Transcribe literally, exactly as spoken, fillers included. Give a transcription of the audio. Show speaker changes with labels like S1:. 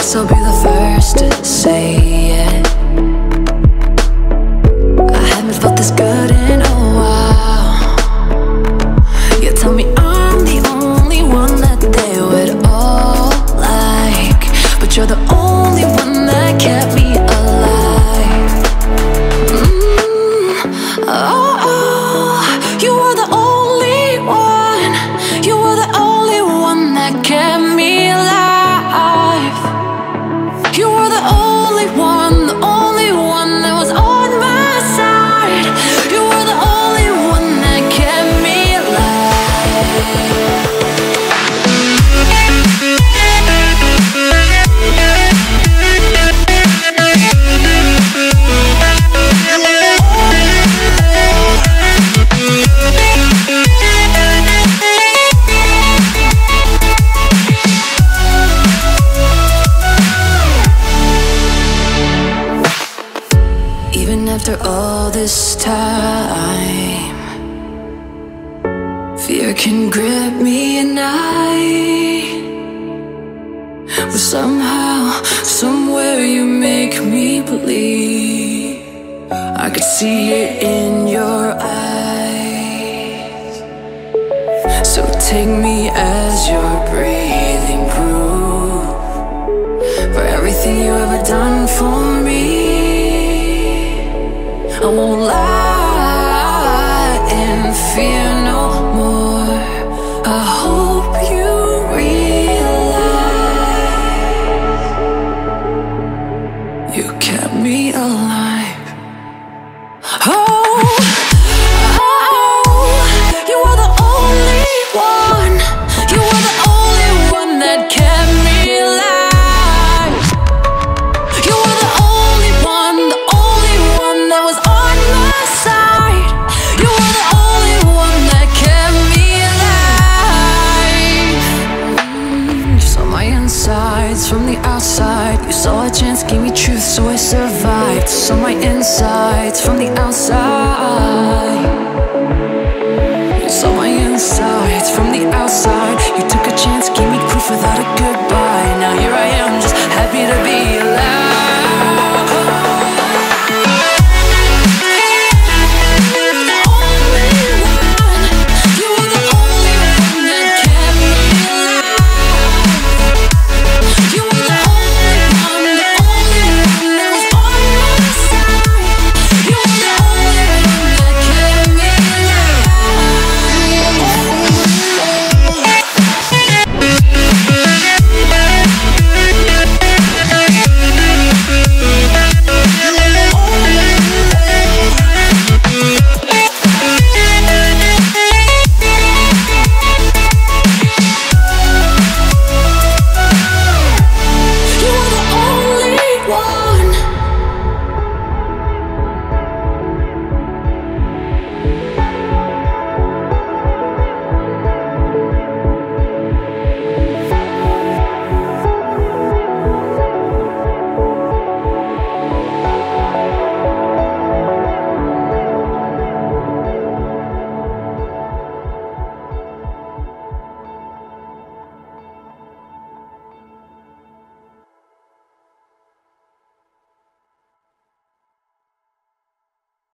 S1: guess I'll be the first to say it. I haven't felt this good in a while. You tell me I'm the only one that they would all like, but you're the only one that kept me alive. mm, oh, oh, you were the only one. You were the only one that kept me alive. You were the only one, the only one that was on my side. You were the only one that kept me alive. Even after all this time, fear can grip me at night. But somehow, somewhere you make me believe. I could see it in your eyes. So take me as your breath.